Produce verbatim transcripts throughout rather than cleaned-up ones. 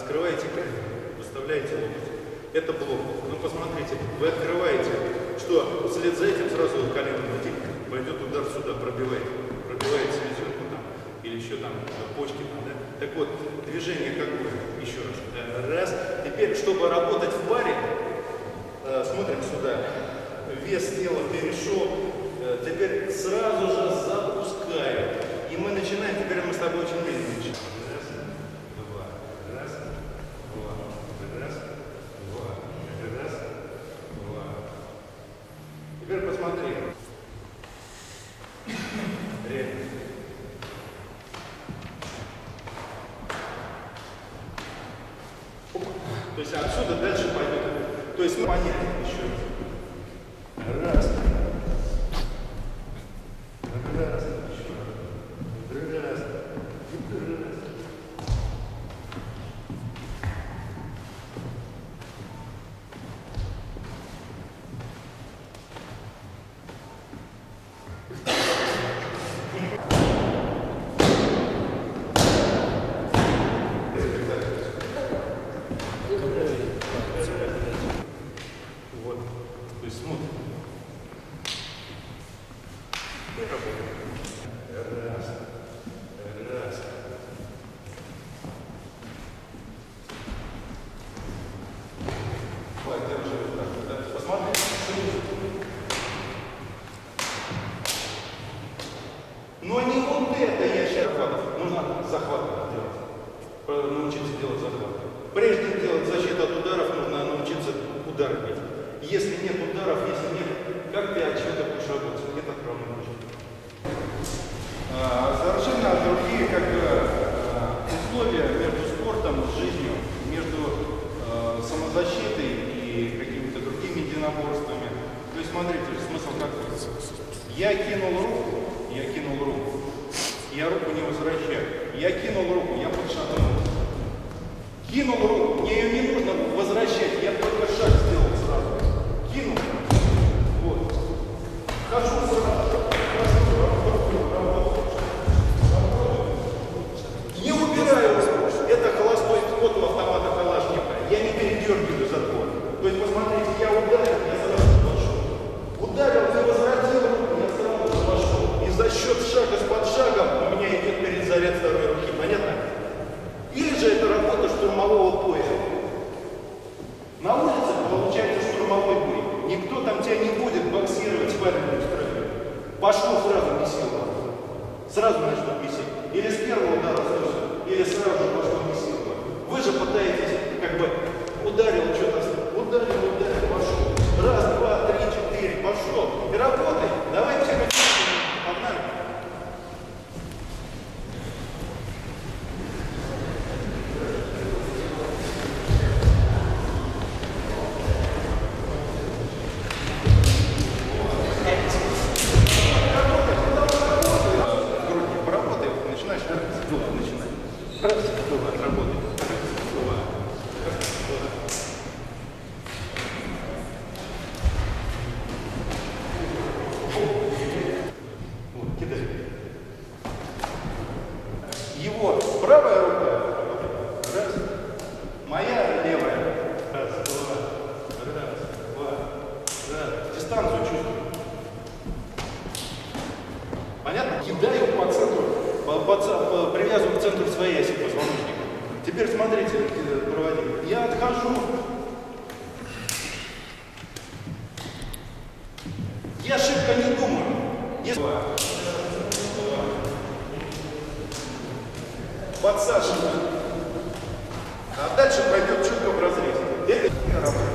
открываете колено, выставляете локоть. Это блок. Ну посмотрите, вы открываете, что вслед за этим сразу вот колено пойдет удар сюда, пробивает, пробивает селезенку там, или еще там почки там, да? Так вот, движение какое? Еще раз. Раз. Теперь, чтобы работать в паре, э, смотрим сюда. Вес тела перешел. Э, теперь сразу же запускаем. И мы начинаем, теперь мы с тобой очень медленно начинаем. Раз, два, раз, два, раз, два, раз, два. Теперь посмотри. Реально. То есть отсюда дальше пойдет. То есть мы понятно еще раз. Раз. Раз. Еще раз. Раз. Раз. Вот. То есть смотрим. И работаем. Раз. Раз. Давай, держи вот так. Да? Посмотри. Но не вот это я сейчас захватываю. Нужно захват делать. Научиться делать захват. Прежде делать защиту от ударов, нужно научиться удар бить. Если нет ударов, если нет, как ты от чего-то будешь работать? Нет отправной ручки. А, совершенно другие как бы, условия между спортом, жизнью, между э, самозащитой и какими-то другими единоборствами. То есть смотрите, смысл какой. Я кинул руку, я кинул руку, я руку не возвращаю. Я кинул руку, я подшатнулся. Кинул руку, мне ее не нужно возвращать, я только шаг сделал сразу. Кинул. Вот. Хожу сразу. Не убираю руку. Это холостой вход в автомата Калашникова. Я не передергиваю затвор. То есть, посмотрите, я ударил, я сразу пошел. Ударил, не возвратил руку, я сразу пошел. И за счет шага с подшагом у меня идет перезаряд второй руки. Понятно? Или же это работа штурмового боя. На улице получается штурмовой бой. Никто там тебя не будет боксировать, спарринг устраивать. Пошло сразу бесило. Сразу начнут бесить. Или с первого удара сразу, или сразу же пошло бесило. Вы же пытаетесь, как бы, ударил что-то, ударил, ударил, пошел. Раз, два, три, четыре, пошел. И работай. Давай все погнали. Его правая рука, раз, моя левая, раз, два, раз, два, раз, дистанцию чувствую. Понятно? Кидаю по центру, по, по, по, привязываю к центру своей оси позвоночника. Теперь смотрите, проводим. Я отхожу. Я шибко не думаю. Если... Подсаживаю. А дальше пойдет чутко в разрез. Это не работает.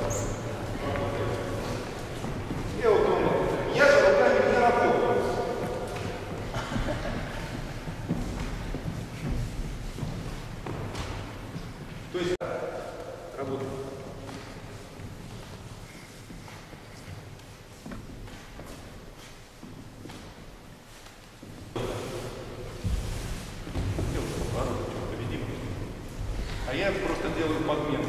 Я вот думаю, я же руками не работаю. То есть работает. А я просто делаю подмену.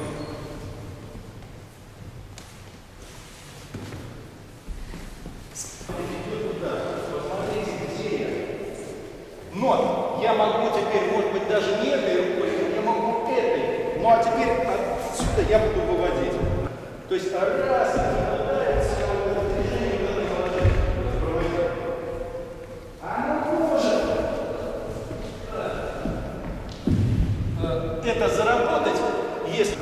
Но я могу теперь, может быть, даже не этой рукой, я могу этой. Ну а теперь отсюда я буду выводить. То есть раз, это заработать, если...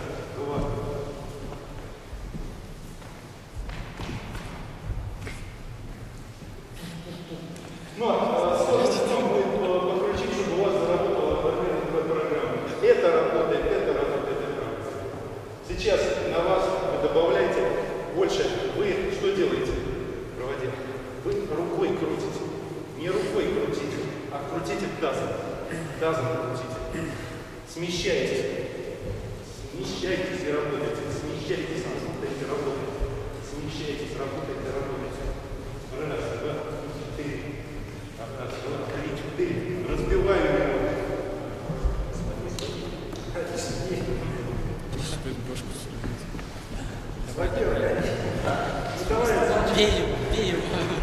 Ну, а сложно будет покрутить, чтобы у вас заработала программа. Это работает, это работает, это работает. Сейчас на вас вы добавляете больше. Вы что делаете? Проводя. Вы рукой крутите. Не рукой крутите, а крутите тазом. Тазом крутите. Смещайтесь. Смещайтесь и работайте. Смещайтесь, работайте, работайте. Смещайтесь, работайте, работайте. Раз, два, четыре. Раз, два, три, четыре. Разбиваю его. Бей, бей.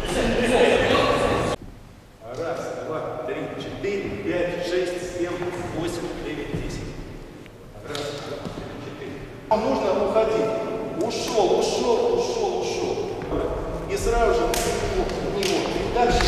Раз, два, три, четыре, пять, шесть, семь, восемь, девять, десять. Раз, два, три, четыре. Вам нужно уходить. Ушел, ушел, ушел, ушел. И сразу же в него. И дальше.